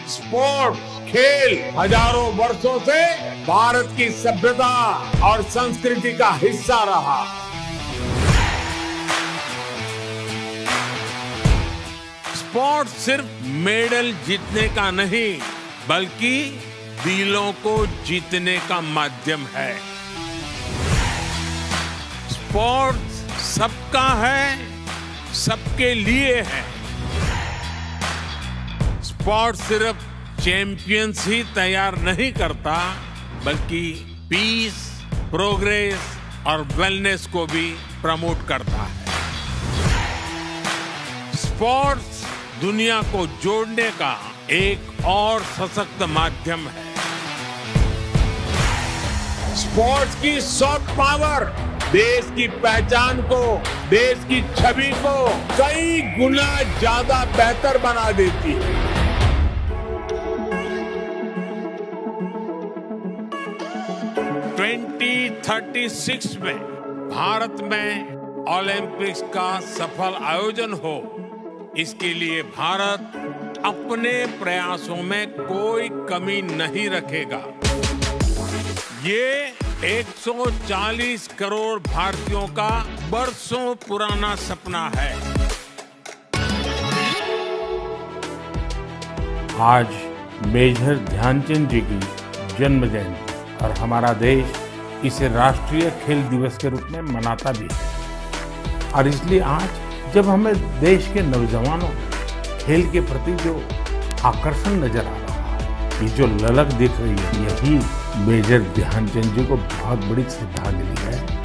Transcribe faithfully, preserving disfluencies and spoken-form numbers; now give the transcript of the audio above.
Sport, खेल हजारों वर्षों से भारत की सभ्यता और संस्कृति का हिस्सा रहा। स्पोर्ट सिर्फ मेडल जीतने का नहीं, बल्कि दिलों को जीतने का माध्यम है। स्पोर्ट सबका है, सबके लिए है। स्पोर्ट सिर्फ चैंपियंस ही तैयार नहीं करता, बल्कि पीस, प्रोग्रेस और वेलनेस को भी प्रमोट करता है। स्पोर्ट्स दुनिया को जोड़ने का एक और सशक्त माध्यम है। स्पोर्ट्स की सॉफ्ट पावर देश की पहचान को, देश की छवि को कई गुना ज्यादा बेहतर बना देती है। ट्वेंटी थर्टी सिक्स में भारत में ओलंपिक्स का सफल आयोजन हो, इसके लिए भारत अपने प्रयासों में कोई कमी नहीं रखेगा। ये एक सौ चालीस करोड़ भारतीयों का बरसों पुराना सपना है। आज मेजर ध्यानचंद जी की जन्म जयंती और हमारा देश इसे राष्ट्रीय खेल दिवस के रूप में मनाता भी है। और इसलिए आज जब हमें देश के नौजवानों खेल के प्रति जो आकर्षण नजर आ रहा है, ये जो ललक दिख रही है, यही मेजर ध्यानचंद जी को बहुत बड़ी श्रद्धांजलि है।